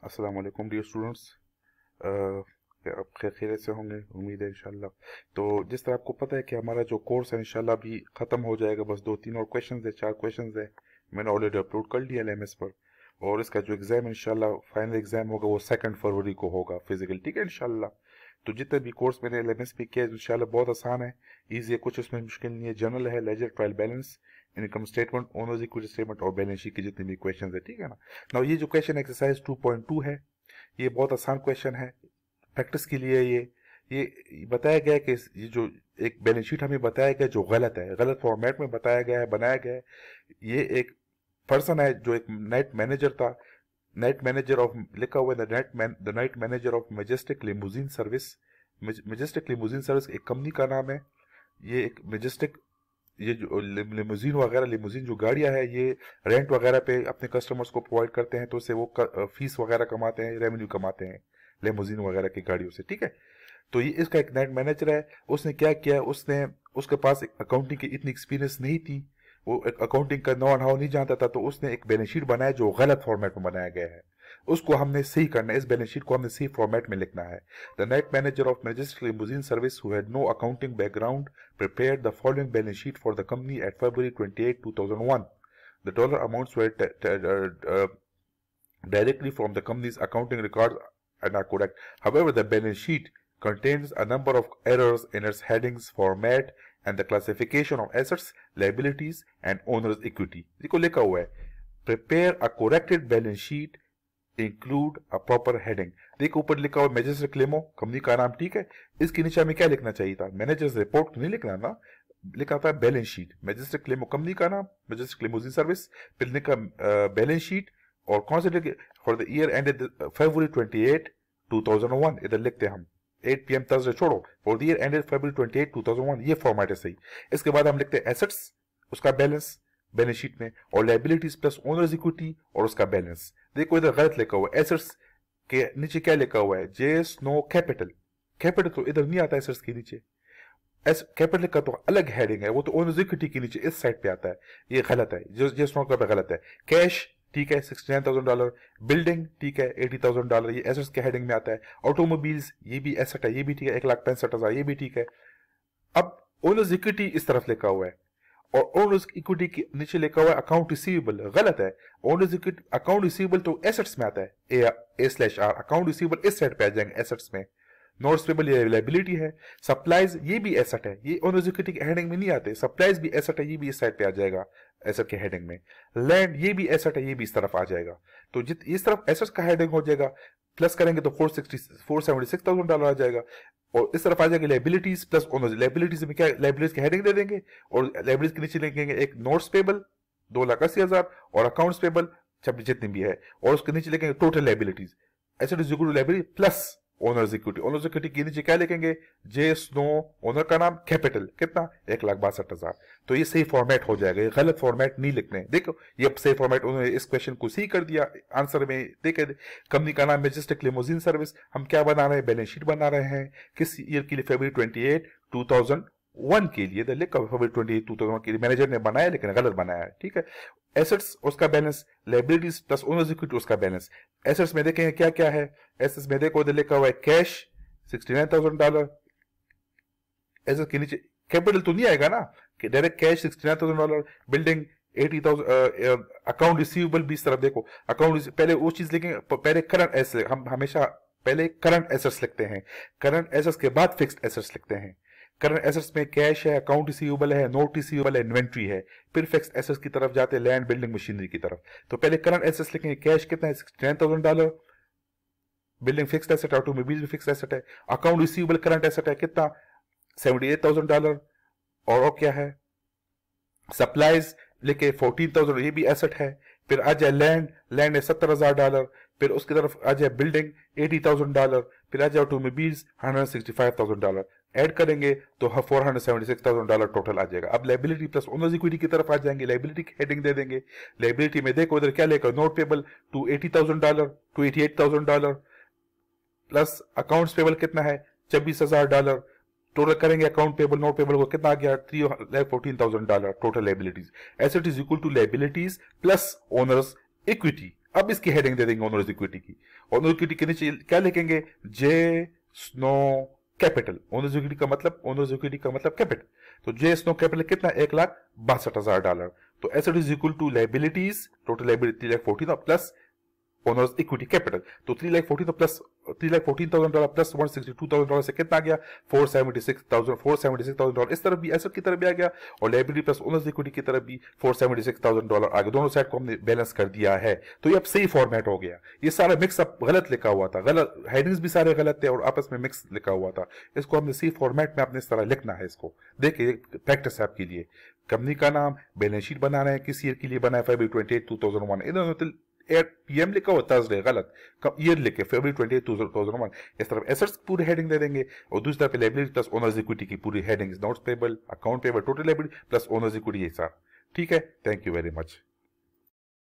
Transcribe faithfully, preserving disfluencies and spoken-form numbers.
अस्सलाम वालेकुम dear students. आप खैर खैरियत से होंगे, उम्मीद है इंशाल्लाह। तो जिस तरह आपको पता है कि हमारा जो कोर्स है इंशाल्लाह अभी ख़त्म हो जाएगा, बस दो तीन और क्वेश्चंस है, चार क्वेश्चंस है, मैंने ऑलरेडी अपलोड कर लिया एल एम एस पर। और इसका जो एग्ज़ाम इंशाल्लाह फाइनल एग्ज़ाम होगा वो सेकंड फरवरी को होगा फिजिकल, ठीक है इंशाल्लाह। तो जितने भी कोर्स मैंने एल एम एस पे किया इंशाल्लाह बहुत आसान है, ईजी है, कुछ उसमें मुश्किल नहीं है। जनरल है, ledger, trial balance, income statement, owners equity statement और बैलेंस शीट के जितने भी क्वेश्चन है, ठीक है ना। ना ये जो question exercise two point two है, ये बहुत आसान क्वेश्चन है प्रैक्टिस के लिए। ये ये बताया गया है कि ये जो एक बैलेंस शीट हमें बताया गया जो गलत है, गलत फॉर्मेट में बताया गया है, बनाया गया है। ये एक पर्सन है जो एक नाइट मैनेजर था, नाइट मैनेजर ऑफ, लिखा हुआ है the night man the night manager of Majestic Limousine Service. Majestic Limousine Service एक कंपनी का नाम है। ये एक मैजेस्टिक, ये जो लिमोजिन वगैरह, लिमोजिन जो गाड़ियां है, ये रेंट वगैरह पे अपने कस्टमर्स को प्रोवाइड करते हैं, तो उससे वो फीस वगैरह कमाते हैं, रेवेन्यू कमाते हैं लिमोजिन वगैरह की गाड़ियों से, ठीक है। तो ये इसका एक नाइट मैनेजर है। उसने क्या किया, उसने उसके पास एक अकाउंटिंग की इतनी एक्सपीरियंस नहीं थी, वो अकाउंटिंग का नो हाउ नहीं जानता था, तो उसने एक बैलेंस शीट बनाया जो गलत फॉर्मेट में बनाया गया है। उसको हमने सही करना है, इस बैलेंस शीट को हमने सही फॉर्मेट में लिखना है। The night manager of Majestic Limousine Service who had no accounting background prepared the following balance sheet for the company at February twenty-eighth, two thousand one. The dollar amounts were t- t- uh, uh, directly from the company's accounting records and are correct. However, the balance sheet contains a number of errors in its headings, format, and the classification of assets, liabilities, and owner's equity. देखो लिखा हुआ है, prepare a corrected balance sheet, include a proper heading. देखो ऊपर लिखा हुआ managers क्लेमो, company का नाम, ठीक है। इसके नीचे हमें क्या लिखना चाहिए था, मैनेजर्स रिपोर्ट तो नहीं लिखना ना, लिखा था बैलेंस शीट। मैनेजर्स क्लेमो कंपनी का नाम, मैनेजर्स क्लेमोजिन सर्विस, फिर लिखा बैलेंस शीट, और कौन से लिखे, for the year ended February twenty eight two thousand one, इधर लिखते हैं हम एट पी एम थर्सडे छोड़ो, for the year ended February twenty eight two thousand one, ये फॉर्मेट है सही। इसके बाद हम लिखते हैं एसेट्स, उसका बैलेंस बैलेंस शीट में, और लाइबिलिटीज प्लस ओनर्स इक्विटी और उसका बैलेंस। देखो इधर गलत लिखा हुआ है, एसेट्स के नीचे क्या लिखा हुआ है, जे स्नो कैपिटल। कैपिटल तो इधर नहीं आता एसेट्स के नीचे, एस कैपिटल का तो अलग हेडिंग है, वो तो ओनर्स इक्विटी के नीचे इस साइड पे आता है, ये गलत है, जो जे स्नो का गलत है। कैश ठीक है sixty nine thousand dollar, building ठीक है एटी थाउजेंड डॉलर, ये एसेट्स के हेडिंग में आता है। ऑटोमोबाइल्स ये भी एसेट है, ये भी ठीक है, एक लाख पैंसठ हजार, ये भी ठीक है। अब ओनर्स इक्विटी इस तरफ लिखा हुआ है, और ओनर्स इक्विटी के नीचे लिखा हुआ है अकाउंट रिसीवेबल, गलत है। ओनर्स इक्विटी अकाउंट रिसीवेबल तो एसेट्स में आता है, A A slash R, account receivable इस साइड पे आ जाएंगे एसेट्स में। नोट्स पेबल ये लाइबिलिटी है। सप्लाईज ये भी एसेट है, ये ओनर्स इक्विटी के हेडिंग में नहीं आते। सप्लाईज भी एसेट है, ये भी इस साइड पे आ जाएगा एसेट के हेडिंग में। लैंड ये भी एसेट है, ये भी इस तरफ आ जाएगा। तो जित इस तरफ एसेट्स का हेडिंग हो जाएगा, प्लस करेंगे तो four sixty four seventy six thousand dollar आ जाएगा, और इस तरफ आ जाएगी लाइबिलिटीज प्लस ओनर्स। लाइबिलिटीज में क्या, लाइबिलिटीज की हेडिंग दे देंगे, और लाइबिलिटीज के नीचे लिखेंगे एक नोट्स पेबल दो लाख अस्सी हजार, और अकाउंट्स पेबल छब्बीस जितनी भी है, और उसके नीचे लिखेंगे total liabilities, asset is equal to liability plus owners equity. Owners equity के नीचे क्या लिखेंगे, जे स्नो, ओनर का नाम, कैपिटल कितना, एक लाख बासठ हजार। तो ये सही फॉर्मेट हो जाएगा, ये गलत फॉर्मेट नहीं लिखने। देखो ये सही फॉर्मेट, उन्होंने इस क्वेश्चन को सही कर दिया आंसर में। देखे कंपनी का नाम मैजेस्टिक लिमोजिन सर्विस, हम क्या बना रहे हैं, बैलेंस शीट बना रहे हैं, किस ईयर के लिए, February twenty eight two thousand one के लिए, लिखा February twenty eight two thousand one के लिए मैनेजर ने बनाया, लेकिन गलत बनाया है, ठीक है। एसेट्स उसका balance, liabilities plus owners equity उसका बैलेंस। एसेट्स में देखेंगे क्या क्या है, एसेट्स में देखो इधर लिखा हुआ है cash sixty nine thousand dollar, assets के नीचे कैपिटल तो नहीं आएगा ना, कि direct cash sixty nine thousand dollar, building eighty thousand, account receivable भी इस तरफ देखो, अकाउंट पहले वो चीज लिखेंगे, पहले करंट एसेट्स, हम हमेशा पहले करंट एसेट्स लिखते हैं, करंट एसेट्स के बाद फिक्स्ड एसेट्स लिखते हैं। करंट एसेट्स में कैश है, अकाउंट रिसीवेबल है, नोट रिसीवेबल है, इन्वेंट्री है, फिर फिक्स्ड एसेट्स की तरफ जाते हैं, लैंड, बिल्डिंग, मशीनरी की तरफ। तो पहले करंट एसेट्स लिखेंगे, कैश कितना है sixty nine thousand dollar, building fixed asset, automobile भी फिक्स्ड एसेट है, अकाउंट रिसीवेबल करंट एसेट है कितना सेवेंटी एट थाउजेंड डॉलर, और, और क्या है सप्लाईज लिखे फोर्टीन थाउजेंड, ये भी एसेट है। फिर आ जाए लैंड, लैंड है सत्तर हजार डॉलर, फिर उसकी तरफ आ जाए बिल्डिंग एटी थाउजेंड डॉलर, फिर आ जाए automobiles hundred sixty five thousand dollar. Add करेंगे तो four hundred seventy six thousand dollar total आ जाएगा। अब लाइबिलिटी प्लस ओनर्स इक्विटी की तरफ आ जाएंगे, लाइबिलिटी की हेडिंग दे देंगे। लाइबिलिटी में देखो इधर क्या लेकर, note payable two eighty thousand dollar, two eighty eight thousand dollar, plus accounts payable कितना है छब्बीस हजार डॉलर, टोटल करेंगे अकाउंट पेबल नोट पेबल को कितना आ गया, three lakh fourteen thousand dollar total liabilities. Asset is equal to liabilities plus owners equity. अब इसकी हेडिंग दे देंगे ओनर्स इक्विटी की। ओनर्स इक्विटी के नीचे क्या लिखेंगे, J snow capital. Owners equity का मतलब ओनर्स इक्विटी का मतलब कैपिटल, तो जे स्नो कैपिटल कितना, एक लाख बासठ हजार डॉलर। तो asset is equal to liabilities, total liability three lakh fourteen plus owners equity capital, तो three lakh fourteen plus three lakh fourteen thousand dollar plus one sixty two thousand dollar से कितना आ गया, four seventy six thousand four seventy six thousand dollar. इस तरफ भी asset की तरफ भी आ गया और लाइबिलिटी प्लस ओनर्स इक्विटी की तरफ भी four seventy six thousand dollar आ गया। दोनों साइड को हमने बैलेंस कर दिया है। तो ये अब सही फॉर्मेट हो गया। ये सारा मिक्स अप गलत लिखा हुआ था, गलत हेडिंग्स भी सारे गलत थे और आपस में मिक्स लिखा हुआ था। इसको हमने सही फॉर्मेट में अपने इस तरह लिखना है। इसको देखिए प्रैक्टिस है आपके लिए। कंपनी का नाम, बैलेंस शीट बनाना है, किस ईयर के लिए बना है, February twenty eight two thousand one. इन्होंने पीएम लिखा हुआ थर्सडे, गलत, ईयर लिखे February twenty eight two thousand one. इस तरफ एसेट्स पूरी हेडिंग दे देंगे और दूसरी तरफ लायबिलिटी प्लस ओनर्स इक्विटी की पूरी heading, notes payable, account payable, total liability plus owners equity, ये सारा ठीक है। Thank you very much.